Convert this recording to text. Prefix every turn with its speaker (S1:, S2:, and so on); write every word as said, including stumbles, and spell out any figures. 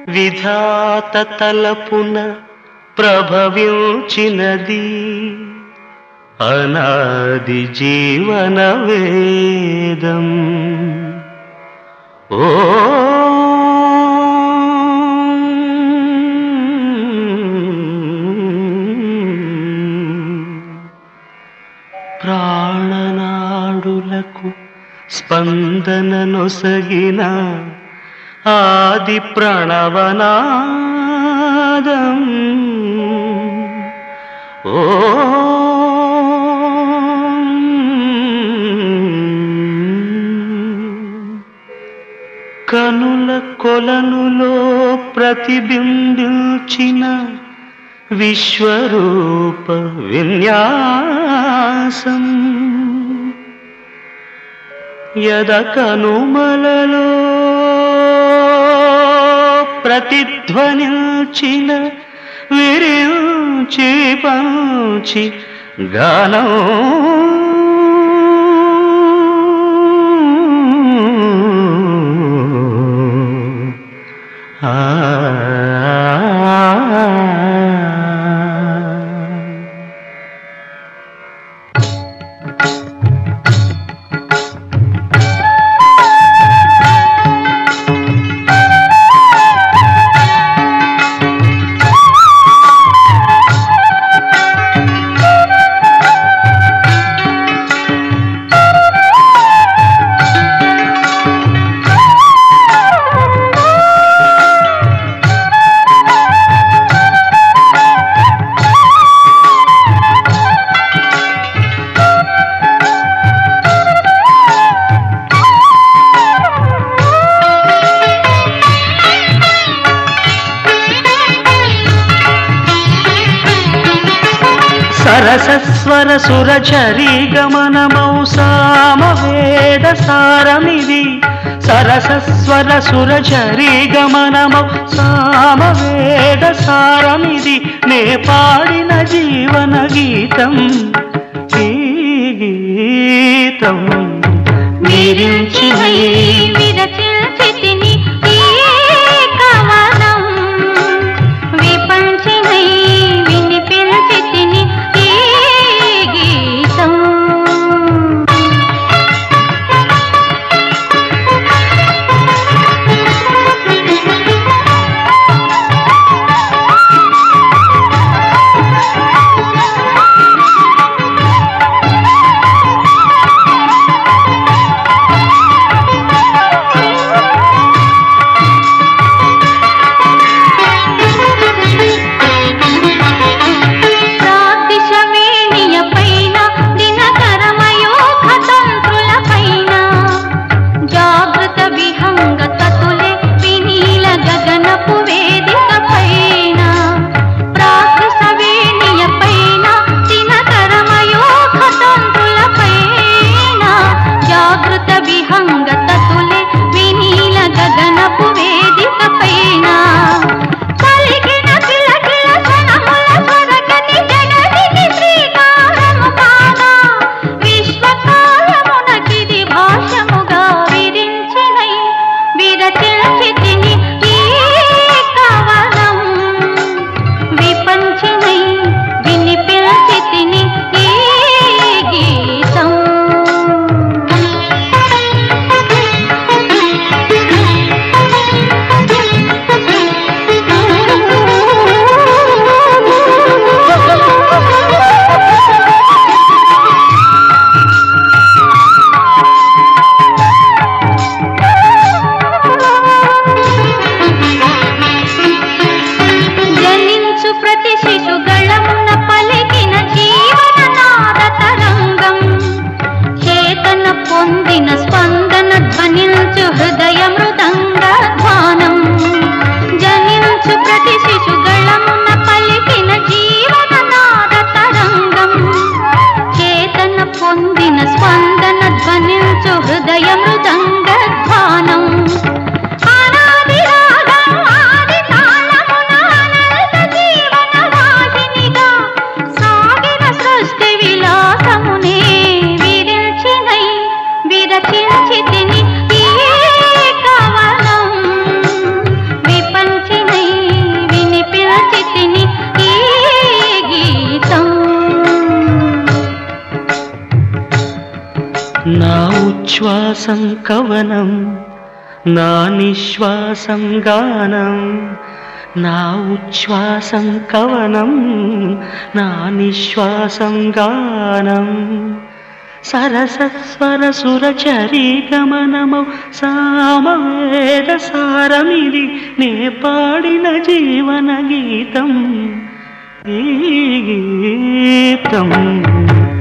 S1: విధాత తలపున ప్రభవించినది అనాది జీవన వేదం. ఓ ప్రాణనాడులకు స్పందన నొసగిన ఆది ప్రణవనాదం. ఓ కనుల కొలనులో ప్రతిబింబించిన విశ్వరూప విన్యాసం. యద కనుమలలో ప్రతిధ్వనించిన విరించి పంచి గానం. ఆ సరసస్వర సురచరీ గమనమౌ సామవేద సారమిది. సరసస్వర సురచరీ గమనమౌ సామవేద సారమిది. నే పాడిన జీవన గీతం ఈ గీతం.
S2: మీరించి విరచిల్చితిని ఈ కవనం. విపంచినై వినిపించితిని ఈ గీతం.
S1: శ్వాసం కవనం నా నిశ్వాసం గానం నా ఉచ్ఛ్వాసం కవనం నా నిశ్వాసం గానం సరసస్వర సురచరీ గమనమౌ సామవేద సారమిది నే పాడిన జీవన గీతం ఈ గీతం